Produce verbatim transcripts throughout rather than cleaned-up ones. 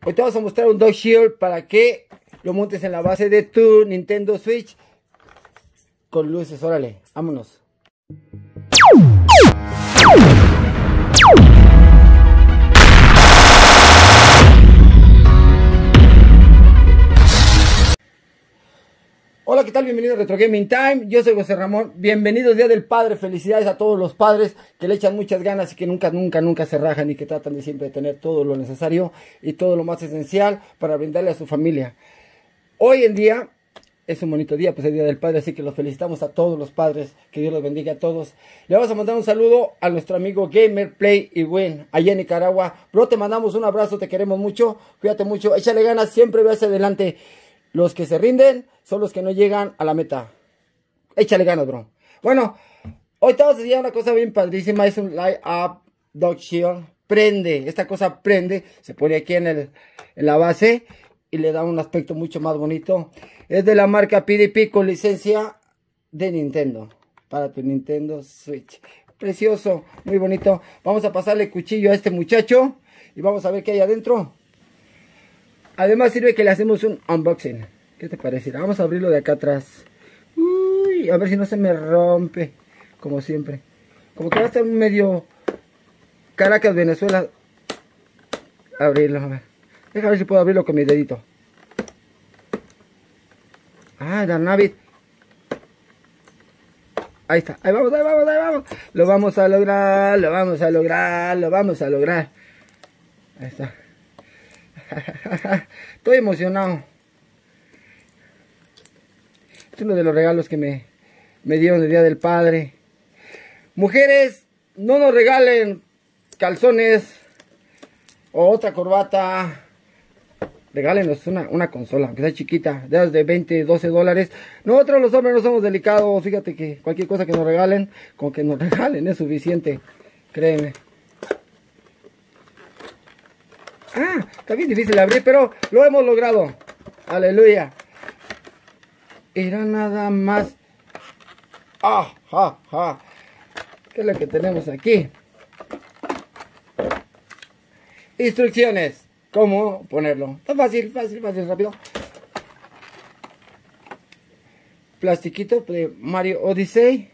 Hoy te vamos a mostrar un DuckShield para que lo montes en la base de tu Nintendo Switch con luces. Órale, vámonos. Hola, ¿qué tal? Bienvenidos a Retro Gaming Time. Yo soy José Ramón. Bienvenidos Día del Padre. Felicidades a todos los padres que le echan muchas ganas y que nunca, nunca, nunca se rajan y que tratan de siempre tener todo lo necesario y todo lo más esencial para brindarle a su familia. Hoy en día es un bonito día, pues el Día del Padre, así que los felicitamos a todos los padres. Que Dios los bendiga a todos. Le vamos a mandar un saludo a nuestro amigo Gamer Play y Win allá en Nicaragua. Bro, te mandamos un abrazo, te queremos mucho. Cuídate mucho, échale ganas, siempre ve hacia adelante. Los que se rinden son los que no llegan a la meta. Échale ganas, bro. Bueno, hoy te vamos a enseñar una cosa bien padrísima. Es un Light Up DuckShield. Prende, esta cosa prende. Se pone aquí en, el, en la base y le da un aspecto mucho más bonito. Es de la marca P D P con licencia de Nintendo. Para tu Nintendo Switch. Precioso, muy bonito. Vamos a pasarle cuchillo a este muchacho y vamos a ver qué hay adentro. Además sirve que le hacemos un unboxing. ¿Qué te parece? Vamos a abrirlo de acá atrás. Uy, a ver si no se me rompe. Como siempre. Como que va a estar medio Caracas, Venezuela. Abrirlo, a ver. Déjame ver si puedo abrirlo con mi dedito. Ah, la nave. Ahí está. Ahí vamos, ahí vamos, ahí vamos. Lo vamos a lograr, lo vamos a lograr, lo vamos a lograr. Ahí está. Estoy emocionado. Es uno de los regalos que me, me dieron el Día del Padre. Mujeres, no nos regalen calzones o otra corbata. Regálenos una, una consola, aunque sea chiquita, de las de veinte, doce dólares. Nosotros los hombres no somos delicados. Fíjate que cualquier cosa que nos regalen, con que nos regalen es suficiente. Créeme. Ah, está bien difícil de abrir, pero lo hemos logrado. Aleluya. Era nada más. Ah, ah, ah. ¿Qué es lo que tenemos aquí? Instrucciones. ¿Cómo ponerlo? Está fácil, fácil, fácil, rápido. Plastiquito de Mario Odyssey.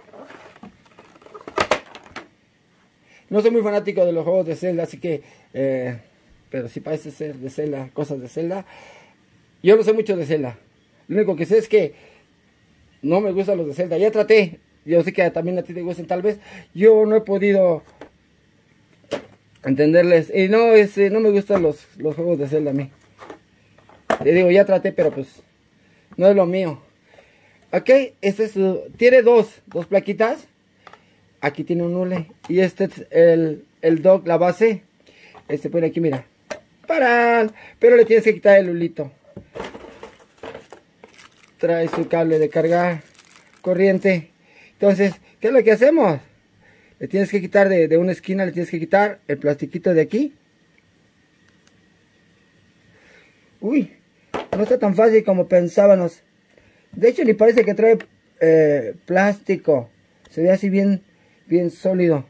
No soy muy fanático de los juegos de Zelda, así que... Eh, pero sí parece ser de Zelda, cosas de Zelda. Yo no sé mucho de Zelda. Lo único que sé es que no me gustan los de Zelda. Ya traté. Yo sé que también a ti te gustan tal vez. Yo no he podido entenderles. Y no, es, no me gustan los, los juegos de Zelda a mí. Te digo, ya traté, pero pues no es lo mío. Ok, este es su, tiene dos, dos plaquitas. Aquí tiene un hule. Y este es el, el dock, la base. Este pone aquí, mira. ¡Paran! Pero le tienes que quitar el hulito. Trae su cable de cargar corriente. Entonces, ¿qué es lo que hacemos? Le tienes que quitar de, de una esquina, le tienes que quitar el plastiquito de aquí. Uy, no está tan fácil como pensábamos. De hecho, ni parece que trae eh, plástico. Se ve así bien, bien sólido.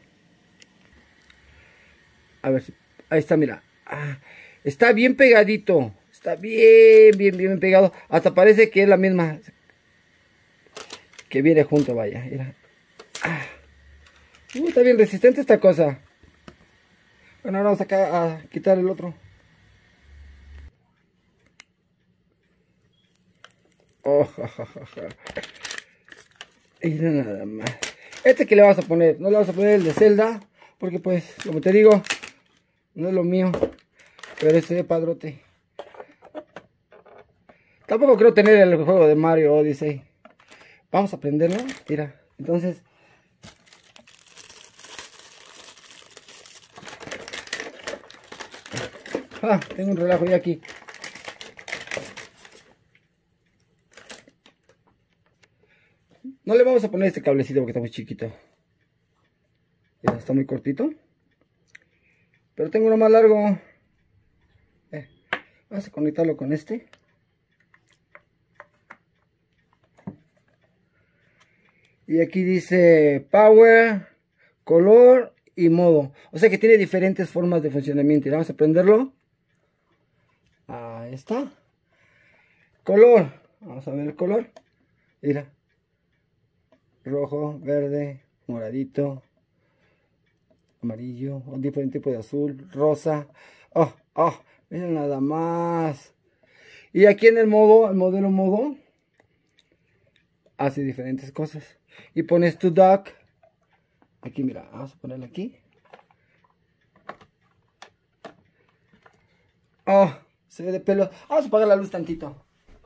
A ver, ahí está, mira. Ah, está bien pegadito. Está bien, bien, bien pegado. Hasta parece que es la misma. Que viene junto, vaya. Mira. Ah. Uh, está bien resistente esta cosa. Bueno, ahora vamos acá a quitar el otro. Oh, ja, ja, ja, ja. Y nada más. Este que le vamos a poner. No le vamos a poner el de Zelda. Porque pues, como te digo, no es lo mío. Pero ese de padrote. Tampoco creo tener el juego de Mario Odyssey. Vamos a prenderlo. Mira. Entonces. Ah, tengo un relajo ya aquí. No le vamos a poner este cablecito porque está muy chiquito. Ya está muy cortito. Pero tengo uno más largo. Eh, vamos a conectarlo con este. Y aquí dice Power, color y modo. O sea que tiene diferentes formas de funcionamiento. Y vamos a prenderlo. Ahí está. Color. Vamos a ver el color. Mira. Rojo, verde, moradito, amarillo, un diferente tipo de azul, rosa. Oh, oh, miren nada más. Y aquí en el modo, el modelo modo, hace diferentes cosas. Y pones tu dock. Aquí, mira, vamos a ponerlo aquí. Oh, se ve de pelo. Vamos a apagar la luz tantito.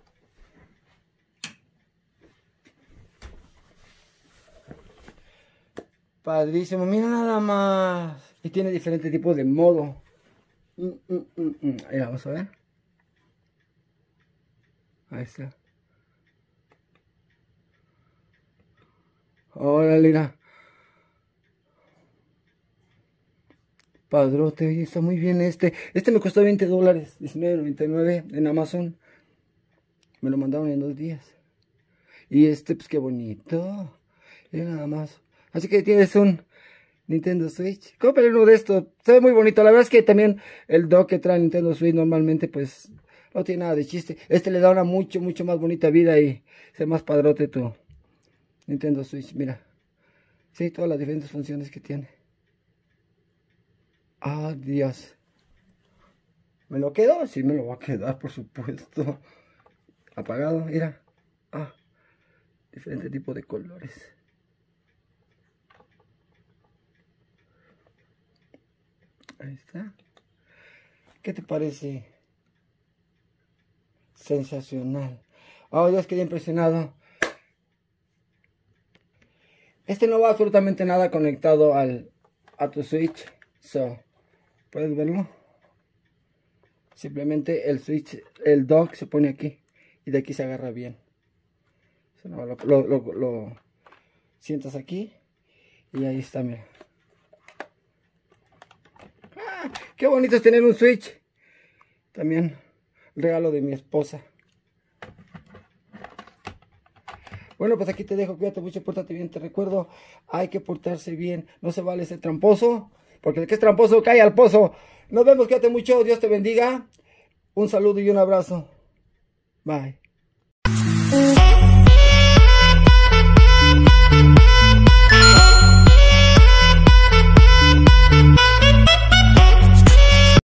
Padrísimo, mira nada más. Y tiene diferentes tipos de modo. Mm, mm, mm, mm. Ahí vamos a ver. Ahí está. Órale, mira. Padrote, oye, está muy bien este. Este me costó veinte dólares, diecinueve noventa y nueve en Amazon. Me lo mandaron en dos días. Y este, pues qué bonito. Mira nada más. Así que tienes un Nintendo Switch. Cómprale uno de estos. Se ve muy bonito. La verdad es que también el dock que trae Nintendo Switch normalmente pues no tiene nada de chiste. Este le da una mucho, mucho más bonita vida y se ve más padrote tu Nintendo Switch. Mira. Sí, todas las diferentes funciones que tiene. Ah, Dios. ¿Me lo quedo? Sí, me lo va a quedar, por supuesto. Apagado, mira. Ah, diferente tipo de colores. Ahí está. ¿Qué te parece? Sensacional. Oh, Dios, quedé impresionado. Este no va absolutamente nada conectado al, a tu Switch. So, ¿puedes verlo? Simplemente el Switch, el dock se pone aquí. Y de aquí se agarra bien. So, no, lo, lo, lo, lo sientas aquí. Y ahí está, mira. Qué bonito es tener un Switch. También regalo de mi esposa. Bueno, pues aquí te dejo. Cuídate mucho, pórtate bien. Te recuerdo, hay que portarse bien. No se vale ser tramposo, porque el que es tramposo cae al pozo. Nos vemos, cuídate mucho. Dios te bendiga. Un saludo y un abrazo. Bye.